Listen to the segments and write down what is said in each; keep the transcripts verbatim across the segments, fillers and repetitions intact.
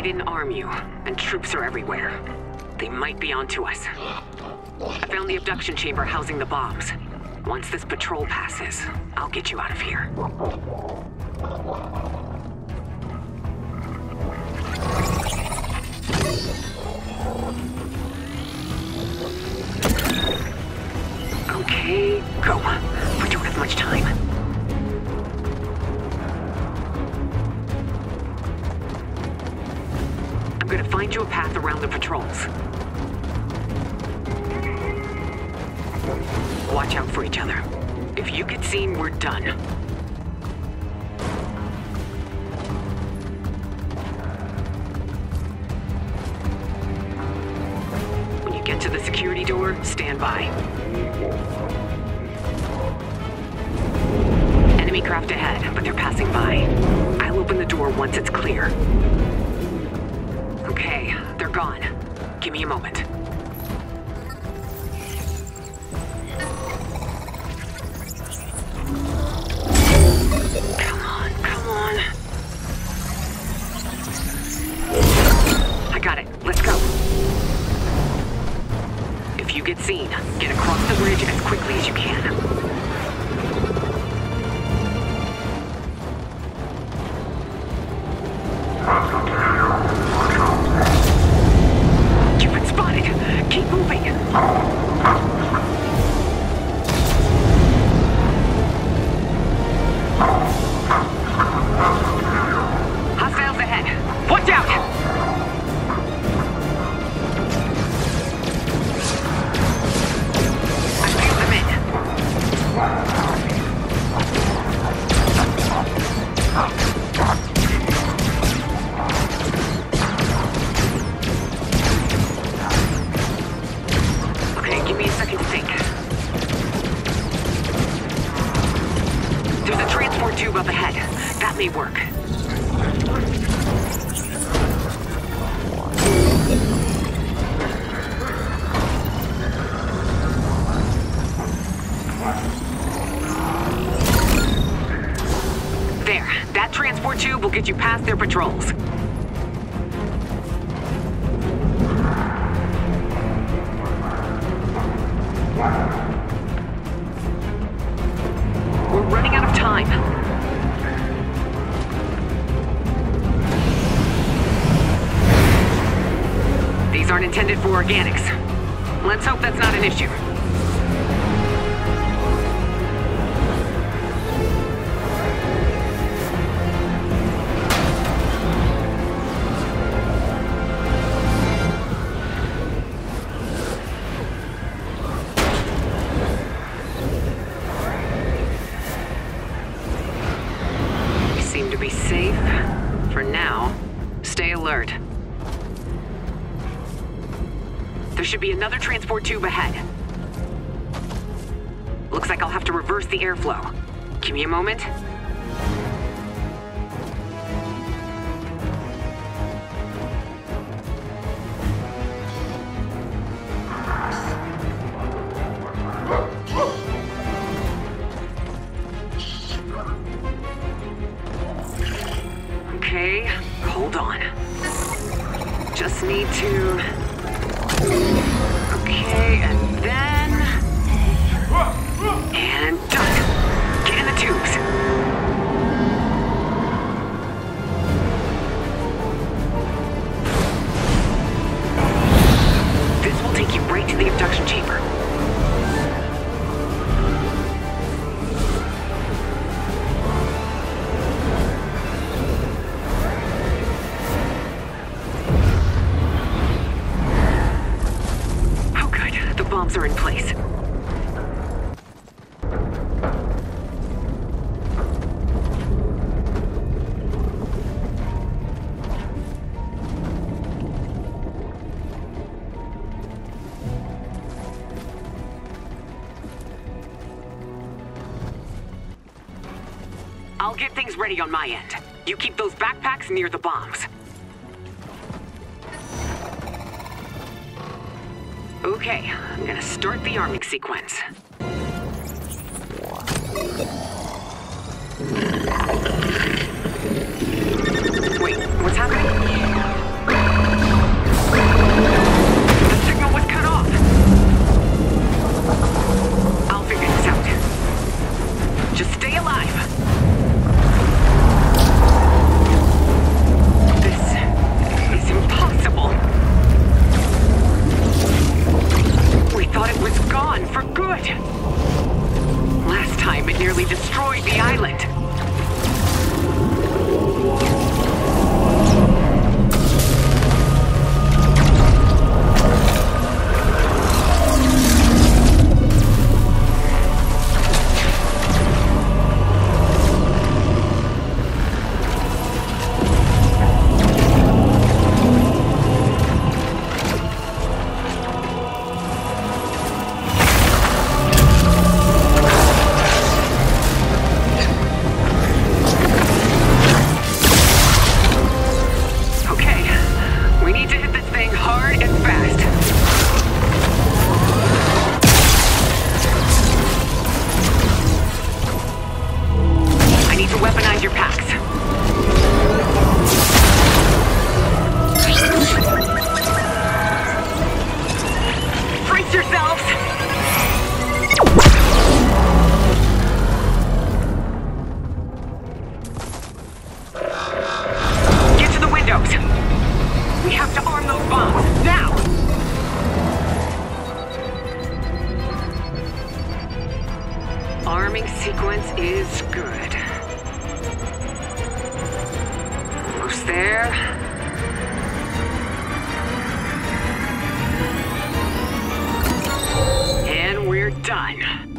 didn't arm you, and troops are everywhere. They might be onto us. I found the abduction chamber housing the bombs. Once this patrol passes, I'll get you out of here. Okay, go. We don't have much time. I'm gonna find you a path around the patrols. Watch out for each other. If you get seen, we're done. When you get to the security door, stand by. Enemy craft ahead, but they're passing by. I'll open the door once it's clear. Okay, they're gone. Give me a moment. Come on, come on. I got it. Let's go. If you get seen, get across the bridge as quickly as you can. You've been spotted. Keep moving. Hostiles ahead. Watch out! I feel them in. Okay, give me a second to think. There's a transport tube up ahead. That may work. There, that transport tube will get you past their patrols. We're running out of time. These aren't intended for organics. Let's hope that's not an issue. We seem to be safe. For now, stay alert. There should be another transport tube ahead. Looks like I'll have to reverse the airflow. Give me a moment. Okay, hold on. Just need to... Okay, and then... And done. Get in the tubes. This will take you right to the abduction chamber. Bombs are in place. I'll get things ready on my end. You keep those backpacks near the bombs. Okay, I'm gonna start the arming sequence. Wait, what's happening? gone for good. Last time it nearly destroyed the island. Arming sequence is good. Almost there. And we're done.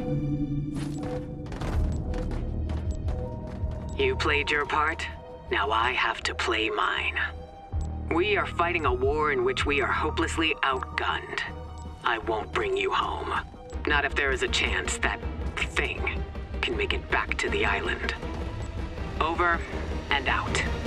You played your part. Now I have to play mine. We are fighting a war in which we are hopelessly outgunned. I won't bring you home. Not if there is a chance that thing can make it back to the island. Over and out.